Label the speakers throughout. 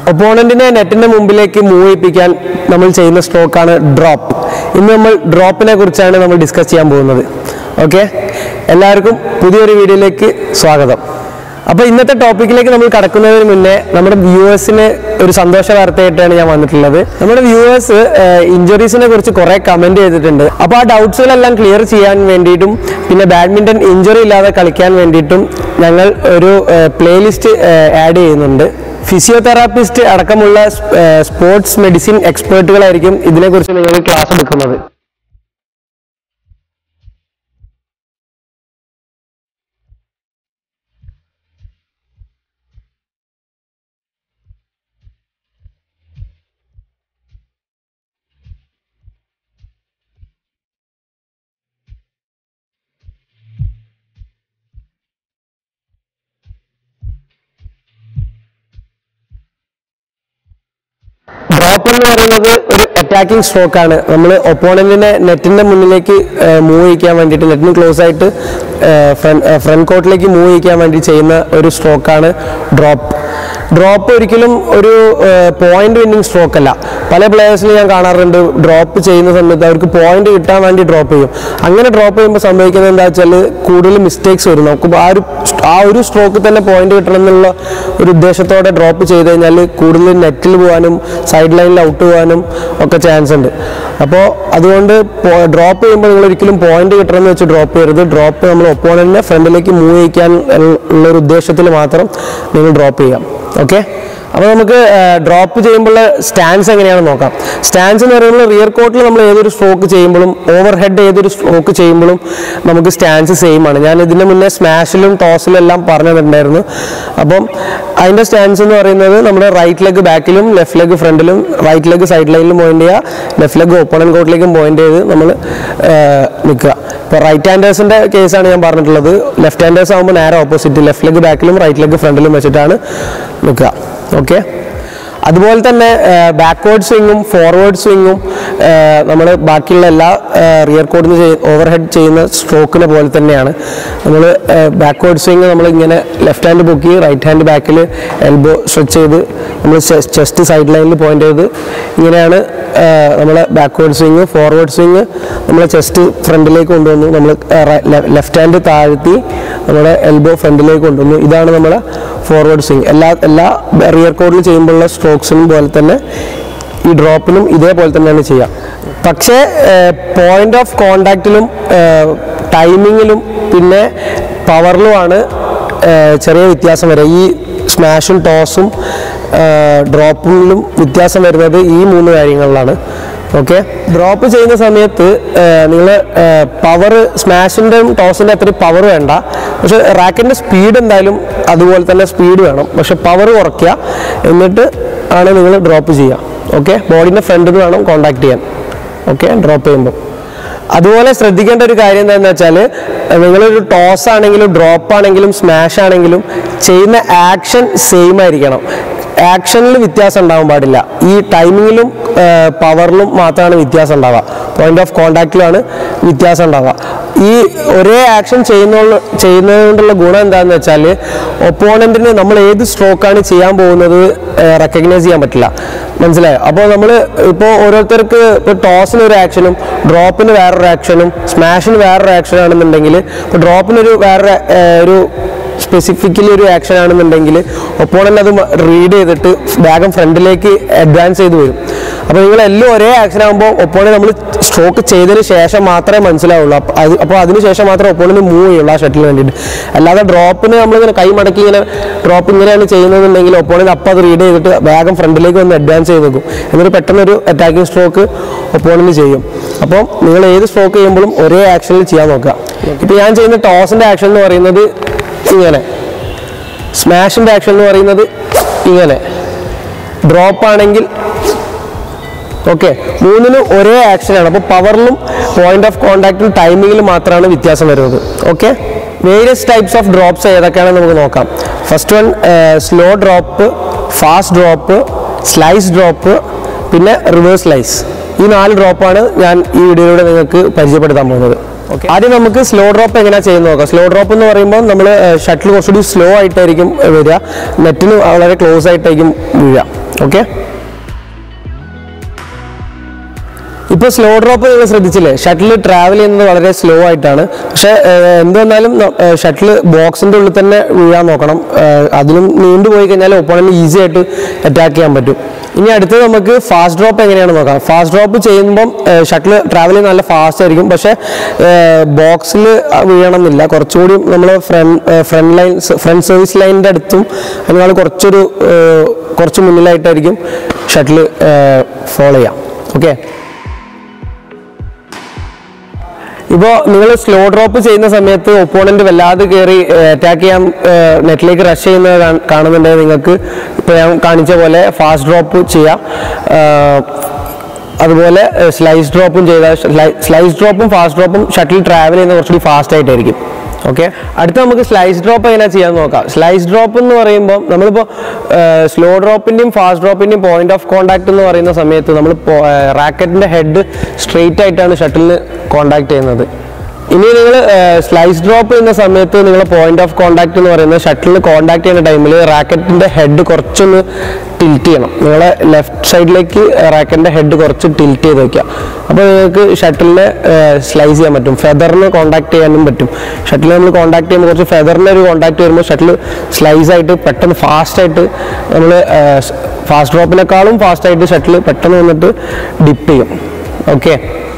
Speaker 1: ഒപ്പോണന്റിനെ നെറ്റിന്റെ മുമ്പിലേക്ക് മൂവ് ചെയ്യിപ്പിക്കാൻ നമ്മൾ ചെയ്യുന്ന സ്ട്രോക്കാണ് ഡ്രോപ്പ്. ഇന്ന് നമ്മൾ ഡ്രോപ്പിനെ കുറിച്ചാണ് നമ്മൾ ഡിസ്കസ് ചെയ്യാൻ പോകുന്നത്. ഓക്കെ, എല്ലാവർക്കും പുതിയൊരു വീഡിയോയിലേക്ക് സ്വാഗതം. അപ്പോൾ ഇന്നത്തെ ടോപ്പിക്കിലേക്ക് നമ്മൾ കടക്കുന്നതിന് മുന്നേ നമ്മുടെ വ്യൂവേഴ്സിന് ഒരു സന്തോഷ വാർത്തയായിട്ടാണ് ഞാൻ വന്നിട്ടുള്ളത്. നമ്മുടെ വ്യൂവേഴ്സ് ഇഞ്ചുറീസിനെ കുറിച്ച് കുറേ കമൻറ്റ് ചെയ്തിട്ടുണ്ട്. അപ്പോൾ ആ ഡൗട്ട്സുകളെല്ലാം ക്ലിയർ ചെയ്യാൻ വേണ്ടിയിട്ടും പിന്നെ ബാഡ്മിൻ്റൺ ഇഞ്ചുറി ഇല്ലാതെ കളിക്കാൻ വേണ്ടിയിട്ടും ഞങ്ങൾ ഒരു പ്ലേലിസ്റ്റ് ആഡ് ചെയ്യുന്നുണ്ട്. ഫിസിയോതെറാപ്പിസ്റ്റ് അടക്കമുള്ള സ്പോർട്സ് മെഡിസിൻ എക്സ്പേർട്ടുകളായിരിക്കും ഇതിനെക്കുറിച്ച് നിങ്ങൾ ക്ലാസ് എടുക്കുന്നത്. ഡ്രോപ്പ് എന്ന് പറയുന്നത് ഒരു അറ്റാക്കിംഗ് സ്ട്രോക്കാണ്. നമ്മൾ ഒപ്പോണന്റിനെ നെറ്റിന്റെ മുന്നിലേക്ക് മൂവ് ചെയ്യിക്കാൻ വേണ്ടിയിട്ട്, നെറ്റിന് ക്ലോസ് ആയിട്ട് ഫ്രണ്ട് കോർട്ടിലേക്ക് മൂവ് ചെയ്യിക്കാൻ വേണ്ടി ചെയ്യുന്ന ഒരു സ്ട്രോക്കാണ് ഡ്രോപ്പ്. ഡ്രോപ്പ് ഒരിക്കലും ഒരു പോയിന്റ് വിന്നിങ് സ്ട്രോക്ക് അല്ല. പല പ്ലേയേഴ്സിന് ഞാൻ കാണാറുണ്ട്, ഡ്രോപ്പ് ചെയ്യുന്ന സമയത്ത് അവർക്ക് പോയിന്റ് കിട്ടാൻ വേണ്ടി ഡ്രോപ്പ് ചെയ്യും. അങ്ങനെ ഡ്രോപ്പ് ചെയ്യുമ്പോൾ സംഭവിക്കുന്നത് എന്താ വെച്ചാൽ കൂടുതൽ മിസ്റ്റേക്സ് വരും. നമുക്ക് ആ ഒരു സ്ട്രോക്ക് തന്നെ പോയിന്റ് കിട്ടണം എന്നുള്ള ഒരു ഉദ്ദേശത്തോടെ ഡ്രോപ്പ് ചെയ്ത് കഴിഞ്ഞാൽ കൂടുതൽ നെറ്റിൽ പോകാനും സൈഡ് ലൈനിൽ ഔട്ട് പോകാനും ഒക്കെ ചാൻസ് ഉണ്ട്. അപ്പോൾ അതുകൊണ്ട് ഡ്രോപ്പ് ചെയ്യുമ്പോൾ നിങ്ങൾ ഒരിക്കലും പോയിന്റ് കിട്ടണമെന്ന് വെച്ച് ഡ്രോപ്പ് ചെയ്യരുത്. ഡ്രോപ്പ് നമ്മൾ ഒപ്പോണന്റിനെ ഫ്രണ്ടിലേക്ക് മൂവ് ചെയ്യിക്കാൻ ഉള്ളൊരു ഉദ്ദേശത്തിൽ മാത്രം നിങ്ങൾ ഡ്രോപ്പ് ചെയ്യാം. ഓക്കെ, അപ്പോൾ നമുക്ക് ഡ്രോപ്പ് ചെയ്യുമ്പോൾ സ്റ്റാൻസ് എങ്ങനെയാണെന്ന് നോക്കാം. സ്റ്റാൻസ് എന്ന് പറയുമ്പോൾ റിയർ കോർട്ടിൽ നമ്മൾ ഏതൊരു സ്ട്രോക്ക് ചെയ്യുമ്പോഴും ഓവർ ഹെഡ് ഏതൊരു സ്ട്രോക്ക് ചെയ്യുമ്പോഴും നമുക്ക് സ്റ്റാൻസ് സെയിം ആണ്. ഞാൻ ഇതിന് മുന്നേ സ്മാഷിലും ടോസിലും എല്ലാം പറഞ്ഞിട്ടുണ്ടായിരുന്നു. അപ്പം അതിൻ്റെ സ്റ്റാൻസ് എന്ന് പറയുന്നത് നമ്മുടെ റൈറ്റ് ലെഗ് ബാക്കിലും ലെഫ്റ്റ് ലെഗ് ഫ്രണ്ടിലും റൈറ്റ് ലെഗ് സൈഡ് ലൈനിലും പോയിന്റ് ചെയ്യുക, ലെഫ്റ്റ് ലെഗ് ഓപ്പണന്റ് കോർട്ടിലേക്കും പോയിന്റ് ചെയ്ത് നമ്മൾ നിൽക്കുക. ഇപ്പോൾ റൈറ്റ് ഹാൻഡേഴ്സിൻ്റെ കേസാണ് ഞാൻ പറഞ്ഞിട്ടുള്ളത്. ലെഫ്റ്റ് ഹാൻഡേഴ്സ് ആകുമ്പോൾ നേരെ ഓപ്പോസിറ്റ് ലെഫ്റ്റ് ലെഗ് ബാക്കിലും റൈറ്റ് ലെഗ് ഫ്രണ്ടിലും വെച്ചിട്ടാണ് നിൽക്കുക. ഓക്കെ, അതുപോലെ തന്നെ ബാക്ക്വേർഡ് സ്വിങ്ങും ഫോർവേഡ് സ്വിങ്ങും നമ്മൾ ബാക്കിയുള്ള എല്ലാ റിയർ കോർട്ടിൽ നിന്ന് ഓവർ ഹെഡ് ചെയ്യുന്ന സ്ട്രോക്കിനെ പോലെ തന്നെയാണ്. നമ്മൾ ബാക്ക്വേർഡ് സ്വിങ് നമ്മൾ ഇങ്ങനെ ലെഫ്റ്റ് ഹാൻഡ് പൊക്കി റൈറ്റ് ഹാൻഡ് ബാക്കിൽ എൽബോ സ്ട്രെച്ച് ചെയ്ത് നമ്മൾ ചെസ്റ്റ് സൈഡ് ലൈനിൽ പോയിന്റ് ചെയ്ത് ഇങ്ങനെയാണ് നമ്മൾ ബാക്ക്വേർഡ് സ്വിങ്. ഫോർവേഡ് സ്വിങ് നമ്മളെ ചെസ്റ്റ് ഫ്രണ്ടിലേക്ക് കൊണ്ടുവന്നു, നമ്മൾ ലെഫ്റ്റ് ഹാൻഡ് താഴ്ത്തി നമ്മുടെ എൽബോ ഫ്രണ്ടിലേക്ക് കൊണ്ടുവന്നു. ഇതാണ് നമ്മളെ ഫോർവേഡ് സ്വിങ്. എല്ലാ റിയർ കോർട്ടിൽ ചെയ്യുമ്പോഴുള്ള സ്ട്രോക്സിനും പോലെ തന്നെ ഈ ഡ്രോപ്പിനും ഇതേപോലെ തന്നെയാണ് ചെയ്യുക. പക്ഷേ പോയിന്റ് ഓഫ് കോണ്ടാക്റ്റിലും ടൈമിങ്ങിലും പിന്നെ പവറിലുമാണ് ചെറിയ വ്യത്യാസം വരിക. ഈ സ്മാഷും ടോസും ഡ്രോപ്പിലും വ്യത്യാസം വരുന്നത് ഈ 3 കാര്യങ്ങളിലാണ്. ഓക്കെ, ഡ്രോപ്പ് ചെയ്യുന്ന സമയത്ത് നിങ്ങൾ പവർ സ്മാഷിൻ്റെയും ടോസിൻ്റെ അത്രയും പവർ വേണ്ട. പക്ഷെ റാക്കറ്റിൻ്റെ സ്പീഡ് എന്തായാലും അതുപോലെ തന്നെ സ്പീഡ് വേണം. പക്ഷെ പവർ കുറയ്ക്കുക, എന്നിട്ട് ആണ് നിങ്ങൾ ഡ്രോപ്പ് ചെയ്യുക. ഓക്കെ, ബോഡീൻ്റെ ഫ്രണ്ടിൽ നിന്ന് വേണം കോണ്ടാക്ട് ചെയ്യാൻ. ഓക്കെ, ഡ്രോപ്പ് ചെയ്യുമ്പോൾ അതുപോലെ ശ്രദ്ധിക്കേണ്ട ഒരു കാര്യം എന്താണെന്ന് വെച്ചാൽ നിങ്ങളൊരു ടോസ് ആണെങ്കിലും ഡ്രോപ്പ് ആണെങ്കിലും സ്മാഷ് ആണെങ്കിലും ചെയ്യുന്ന ആക്ഷൻ സെയിം ആയിരിക്കണം. ആക്ഷനിൽ വ്യത്യാസം ഉണ്ടാവാൻ പാടില്ല. ഈ ടൈമിങ്ങിലും പവറിലും മാത്രമാണ് വ്യത്യാസം ഉണ്ടാവുക. പോയിന്റ് ഓഫ് കോണ്ടാക്റ്റിലാണ് വ്യത്യാസം ഉണ്ടാവുക. ഈ ഒരേ ആക്ഷൻ ചെയ്യുന്നത് കൊണ്ടുള്ള ഗുണം എന്താണെന്ന് വെച്ചാൽ ഒപ്പോണന്റിന് നമ്മൾ ഏത് സ്ട്രോക്കാണ് ചെയ്യാൻ പോകുന്നത് റെക്കഗ്നൈസ് ചെയ്യാൻ പറ്റില്ല. മനസ്സിലായോ? അപ്പോൾ നമ്മൾ ഇപ്പോൾ ഓരോരുത്തർക്ക് ഇപ്പോൾ ടോസിന് ഒരു ആക്ഷനും ഡ്രോപ്പിന് വേറൊരു ആക്ഷനും സ്മാഷിന് വേറൊരു ആക്ഷൻ ആണെന്നുണ്ടെങ്കിൽ, ഇപ്പോൾ ഡ്രോപ്പിനൊരു വേറൊരു ഒരു സ്പെസിഫിക്കലി ഒരു ആക്ഷൻ ആണെന്നുണ്ടെങ്കിൽ ഒപ്പോണന്റ് അത് റീഡ് ചെയ്തിട്ട് വേഗം ഫ്രണ്ടിലേക്ക് അഡ്വാൻസ് ചെയ്ത് വരും. അപ്പോൾ നിങ്ങളെല്ലാം ഒരേ ആക്ഷൻ ആകുമ്പോൾ ഒപ്പോണന്റ് നമ്മൾ സ്ട്രോക്ക് ചെയ്തതിന് ശേഷം മാത്രമേ മനസ്സിലാവുള്ളൂ. അപ്പോൾ അതിന് ശേഷം മാത്രമേ ഒപ്പോണന്റ് മൂവ് ചെയ്യുള്ളൂ ആ ഷട്ടിലിന് വേണ്ടിയിട്ട്. അല്ലാതെ ഡ്രോപ്പിന് നമ്മളിങ്ങനെ കൈ മടക്കി ഇങ്ങനെ ഡ്രോപ്പ് ഇങ്ങനെയാണ് ചെയ്യുന്നതെന്നുണ്ടെങ്കിൽ ഒപ്പോണന്റ് അപ്പോൾ അത് റീഡ് ചെയ്തിട്ട് വേഗം ഫ്രണ്ടിലേക്ക് വന്ന് അഡ്വാൻസ് ചെയ്ത് വെക്കും. എന്നിട്ട് പെട്ടെന്നൊരു അറ്റാക്കിംഗ് സ്ട്രോക്ക് ഒപ്പോണന്റ് ചെയ്യും. അപ്പോൾ നിങ്ങൾ ഏത് സ്ട്രോക്ക് ചെയ്യുമ്പോഴും ഒരേ ആക്ഷനിൽ ചെയ്യാൻ നോക്കുക. ഇപ്പോൾ ഞാൻ ചെയ്യുന്ന ടോസിൻ്റെ ആക്ഷൻ എന്ന് പറയുന്നത് ഇങ്ങനെ, സ്മാഷിൻ്റെ ആക്ഷൻ എന്ന് പറയുന്നത് ഇങ്ങനെ, ഡ്രോപ്പ് ആണെങ്കിൽ ഓക്കെ, 3നും ഒരേ ആക്ഷനാണ്. അപ്പോൾ പവറിലും പോയിന്റ് ഓഫ് കോണ്ടാക്റ്റിലും ടൈമിങ്ങിലും മാത്രമാണ് വ്യത്യാസം വരുന്നത്. Okay, various types of drops ഏതൊക്കെയാണെന്ന് നമുക്ക് നോക്കാം. First one slow drop, fast drop, slice drop, പിന്നെ റിവേഴ്സ് സ്ലൈസ്. ഈ 4 ഡ്രോപ്പാണ് ഞാൻ ഈ വീഡിയോയിലൂടെ നിങ്ങൾക്ക് പരിചയപ്പെടുത്താൻ പോകുന്നത്. Okay. ആദ്യം നമുക്ക് സ്ലോ ഡ്രോപ്പ് എങ്ങനെയാണ് ചെയ്യുന്നത് നോക്കാം. സ്ലോ ഡ്രോപ്പ് എന്ന് പറയുമ്പോൾ നമ്മൾ ഷട്ടിൽ കുറച്ചുകൂടി സ്ലോ ആയിട്ടായിരിക്കും വരിക, നെറ്റിന് വളരെ ക്ലോസ് ആയിട്ടായിരിക്കും വീഴുക. ഓക്കെ. ഇപ്പോൾ സ്ലോ ഡ്രോപ്പ് നിങ്ങൾ ശ്രദ്ധിച്ചില്ലേ, ഷട്ടിൽ ട്രാവൽ ചെയ്യുന്നത് വളരെ സ്ലോ ആയിട്ടാണ്. പക്ഷേ എന്ത് വന്നാലും ഷട്ടിൽ ബോക്സിൻ്റെ ഉള്ളിൽ തന്നെ വീഴാൻ നോക്കണം. അതിലും നീണ്ടുപോയി കഴിഞ്ഞാൽ ഒപ്പോണന്റ് ഈസി ആയിട്ട് അറ്റാക്ക് ചെയ്യാൻ പറ്റും. ഇനി അടുത്തത് നമുക്ക് ഫാസ്റ്റ് ഡ്രോപ്പ് എങ്ങനെയാണെന്ന് നോക്കാം. ഫാസ്റ്റ് ഡ്രോപ്പ് ചെയ്യുമ്പം ഷട്ടിൽ ട്രാവൽ ചെയ്യുന്നത് നല്ല ഫാസ്റ്റ് ആയിരിക്കും. പക്ഷേ ബോക്സിൽ വീഴണമെന്നില്ല. കുറച്ചുകൂടി നമ്മൾ ഫ്രണ്ട് സർവീസ് ലൈനിൻ്റെ അടുത്തും അതിനാൾ കുറച്ച് മുന്നിലായിട്ടായിരിക്കും ഷട്ടിൽ ഫോളോ ചെയ്യാം. ഓക്കെ. ഇപ്പോൾ നിങ്ങൾ സ്ലോ ഡ്രോപ്പ് ചെയ്യുന്ന സമയത്ത് ഒപ്പോണന്റ് വല്ലാതെ കയറി അറ്റാക്ക് ചെയ്യാൻ നെറ്റിലേക്ക് റഷ് ചെയ്യുന്നത് കാണുന്നുണ്ടെങ്കിൽ നിങ്ങൾക്ക് ഇപ്പോൾ ഞാൻ കാണിച്ച പോലെ ഫാസ്റ്റ് ഡ്രോപ്പ് ചെയ്യാം. അതുപോലെ സ്ലൈസ് ഡ്രോപ്പും ചെയ്താൽ സ്ലൈസ് ഡ്രോപ്പും ഫാസ്റ്റ് ഡ്രോപ്പും ഷട്ടിൽ ട്രാവൽ ചെയ്യുന്നത് കുറച്ചുകൂടി ഫാസ്റ്റ് ആയിട്ടായിരിക്കും. ഓക്കെ. അടുത്ത നമുക്ക് സ്ലൈസ് ഡ്രോപ്പ് എങ്ങനെ ചെയ്യാൻ നോക്കാം. സ്ലൈസ് ഡ്രോപ്പ് എന്ന് പറയുമ്പോൾ നമ്മളിപ്പോൾ സ്ലോ ഡ്രോപ്പിൻ്റെയും ഫാസ്റ്റ് ഡ്രോപ്പിൻ്റെയും പോയിന്റ് ഓഫ് കോൺടാക്ട് എന്ന് പറയുന്ന സമയത്ത് നമ്മൾ റാക്കറ്റിൻ്റെ ഹെഡ് സ്ട്രെയിറ്റ് ആയിട്ടാണ് ഷട്ടിലിന് കോൺടാക്ട് ചെയ്യുന്നത്. ഇനി നിങ്ങൾ സ്ലൈസ് ഡ്രോപ്പ് ചെയ്യുന്ന സമയത്ത് നിങ്ങൾ പോയിന്റ് ഓഫ് കോൺടാക്ട് എന്ന് പറയുന്നത് ഷട്ടിലിന് കോൺടാക്ട് ചെയ്യുന്ന ടൈമിൽ റാക്കറ്റിൻ്റെ ഹെഡ് കുറച്ചൊന്ന് ടിൽറ്റ് ചെയ്യണം. നിങ്ങളെ ലെഫ്റ്റ് സൈഡിലേക്ക് റാക്കറ്റിൻ്റെ ഹെഡ് കുറച്ച് ടിൽറ്റ് ചെയ്ത് വയ്ക്കുക. അപ്പോൾ നിങ്ങൾക്ക് ഷട്ടിലിനെ സ്ലൈസ് ചെയ്യാൻ പറ്റും. ഫെദറിന് കോൺടാക്ട് ചെയ്യാനും പറ്റും. ഷട്ടിൽ നമ്മൾ കോൺടാക്ട് ചെയ്യുമ്പോൾ കുറച്ച് ഫെദറിന് ഒരു കോൺടാക്ട് വരുമ്പോൾ ഷട്ടിൽ സ്ലൈസ് ആയിട്ട് പെട്ടെന്ന് ഫാസ്റ്റായിട്ട് നമ്മൾ ഫാസ്റ്റ് ഡ്രോപ്പിനേക്കാളും ഫാസ്റ്റായിട്ട് ഷട്ടിൽ പെട്ടെന്ന് വന്നിട്ട് ഡിപ്പ് ചെയ്യും. ഓക്കെ.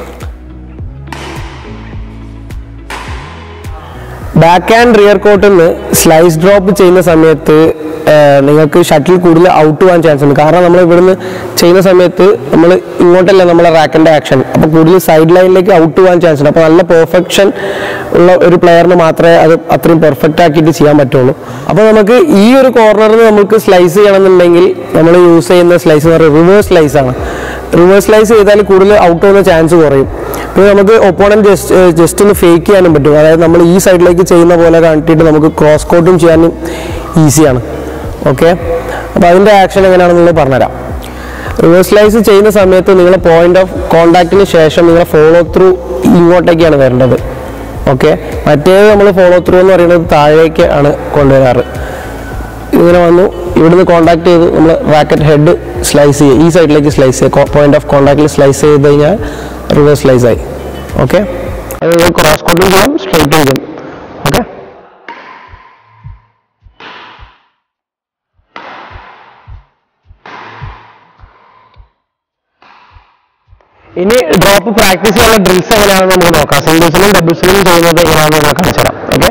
Speaker 1: ബാക്ക് ആൻഡ് റിയർ കോർട്ടിൽ നിന്ന് സ്ലൈസ് ഡ്രോപ്പ് ചെയ്യുന്ന സമയത്ത് നിങ്ങൾക്ക് ഷട്ടിൽ കൂടുതൽ ഔട്ട് പോകാൻ ചാൻസ് ഉണ്ട്. കാരണം നമ്മൾ ഇവിടുന്ന് ചെയ്യുന്ന സമയത്ത് നമ്മൾ ഇങ്ങോട്ടല്ല നമ്മളെ റാക്കിൻ്റെ ആക്ഷൻ, അപ്പോൾ കൂടുതൽ സൈഡ് ലൈനിലേക്ക് ഔട്ട് പോകാൻ ചാൻസ് ഉണ്ട്. അപ്പോൾ നല്ല പെർഫെക്ഷൻ ഉള്ള ഒരു പ്ലെയറിന് മാത്രമേ അത് അത്രയും പെർഫെക്റ്റ് ആക്കിയിട്ട് ചെയ്യാൻ പറ്റുള്ളൂ. അപ്പോൾ നമുക്ക് ഈ ഒരു കോർണറിൽ നമുക്ക് സ്ലൈസ് ചെയ്യണമെന്നുണ്ടെങ്കിൽ നമ്മൾ യൂസ് ചെയ്യുന്ന സ്ലൈസ് എന്ന് പറയുന്നത് റിവേഴ്സ് സ്ലൈസ് ആണ്. റിവേഴ്സ് സ്ലൈസ് ചെയ്താൽ കൂടുതൽ ഔട്ട് പോകുന്ന ചാൻസ് കുറയും. പിന്നെ നമുക്ക് ഒപ്പോണന്റ് ജസ്റ്റ് ഒന്ന് ഫേക്ക് ചെയ്യാനും പറ്റും. അതായത് നമ്മൾ ഈ സൈഡിലേക്ക് ചെയ്യുന്ന പോലെ കാണിച്ചിട്ട് നമുക്ക് ക്രോസ് കോട്ടും ചെയ്യാനും ഈസിയാണ്. ഓക്കെ. അപ്പോൾ അതിൻ്റെ ആക്ഷൻ എങ്ങനെയാണെന്നുള്ളത് പറഞ്ഞുതരാം. റിവേഴ്സ് സ്ലൈസ് ചെയ്യുന്ന സമയത്ത് നിങ്ങൾ പോയിന്റ് ഓഫ് കോൺടാക്റ്റിന് ശേഷം നിങ്ങൾ ഫോളോ ത്രൂ ഇങ്ങോട്ടേക്കാണ് വരേണ്ടത്. ഓക്കെ. മറ്റേത് നമ്മൾ ഫോളോ ത്രൂ എന്ന് പറയുന്നത് താഴേക്ക് ആണ് കൊണ്ടുവരാറ്. ഇങ്ങനെ വന്നു ഇവിടുന്ന് കോൺടാക്ട് ചെയ്ത് നമ്മൾ റാക്കറ്റ് ഹെഡ് സ്ലൈസ് ചെയ്യുക, ഈ സൈഡിലേക്ക് സ്ലൈസ് ചെയ്യുക. പോയിന്റ് ഓഫ് കോൺടാക്റ്റിൽ സ്ലൈസ് ചെയ്ത് കഴിഞ്ഞാൽ റിവേഴ്സ് സ്ലൈസ് ആയി. ഓക്കെ. അത് ക്രോസ് കോട്ടും ചെയ്യാം, സ്ട്രൈറ്റും ചെയ്യാം. ഓക്കെ. ഇനി ഡ്രോപ്പ് പ്രാക്ടീസ് ചെയ്യാനുള്ള ഡ്രിൽസ് എങ്ങനെയാണെന്ന് നമുക്ക് നോക്കാം. സിംഗിൾസിലും ഡബിൾസിലും ചെയ്യുന്നത് എങ്ങനെയാണെന്ന് നമുക്ക് കാണിച്ചു തരാം. ഓക്കെ.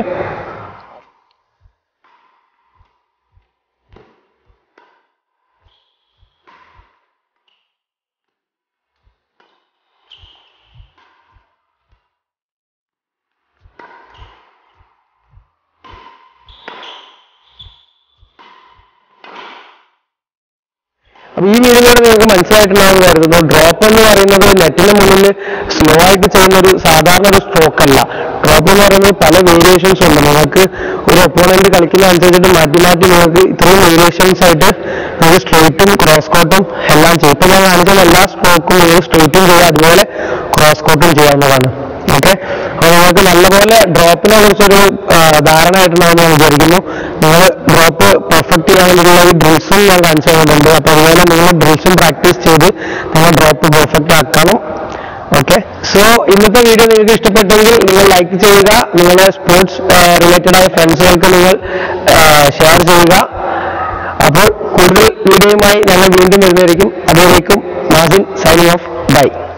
Speaker 1: അപ്പോൾ ഈ വീഡിയോയിൽ നിങ്ങൾക്ക് മനസ്സിലായിട്ടുണ്ടാകുന്ന കരുതുന്നു. ഡ്രോപ്പ് എന്ന് പറയുന്നത് നെറ്റിന് മുന്നിൽ സ്ലോ ആയിട്ട് ചെയ്യുന്ന ഒരു സാധാരണ ഒരു സ്ട്രോക്ക് അല്ല. ഡ്രോപ്പ് എന്ന് പറയുന്നത് പല വേരിയേഷൻസ് ഉണ്ട്. നിങ്ങൾക്ക് ഒരു ഒപ്പോണന്റ് കളിക്കുന്ന അനുസരിച്ചിട്ട് മാറ്റി നിങ്ങൾക്ക് ഇത്രയും വേരിയേഷൻസ് ആയിട്ട് നിങ്ങൾക്ക് സ്ട്രെയിറ്റും ക്രോസ് കോട്ടും എല്ലാം ചെയ്യും. ഇപ്പം ഞാൻ കാണിക്കുന്ന എല്ലാ സ്ട്രോക്കും നിങ്ങൾ സ്ട്രെയിറ്റും ചെയ്യുക, അതുപോലെ ക്രോസ് കോട്ടും ചെയ്യാവുന്നതാണ്. ഓക്കെ. അപ്പോൾ നിങ്ങൾക്ക് നല്ലപോലെ ഡ്രോപ്പിനെ കുറിച്ചൊരു ധാരണ ആയിട്ടുണ്ടാകുമെന്ന് ഞാൻ വിചാരിക്കുന്നു. നിങ്ങൾ ഡ്രോപ്പ് പെർഫെക്റ്റ് ചെയ്യാനുള്ള ഈ ഡ്രിൽസും ഞാൻ കാണിച്ചു തരുന്നുണ്ട്. അപ്പോൾ അതുപോലെ നിങ്ങൾ ഡ്രിൽസും പ്രാക്ടീസ് ചെയ്ത് നിങ്ങൾ ഡ്രോപ്പ് പെർഫെക്റ്റ് ആക്കണം. ഓക്കെ. സോ ഇന്നത്തെ വീഡിയോ നിങ്ങൾക്ക് ഇഷ്ടപ്പെട്ടെങ്കിൽ നിങ്ങൾ ലൈക്ക് ചെയ്യുക. നിങ്ങളുടെ സ്പോർട്സ് റിലേറ്റഡ് ആയ ഫ്രണ്ട്സുകൾക്ക് നിങ്ങൾ ഷെയർ ചെയ്യുക. അപ്പോൾ കൂടുതൽ വീഡിയോയുമായി ഞങ്ങൾ വീണ്ടും വരുന്നതായിരിക്കും. അതുവരേക്കും മാസിൻ സൈനിങ് ഓഫ്. ബൈ.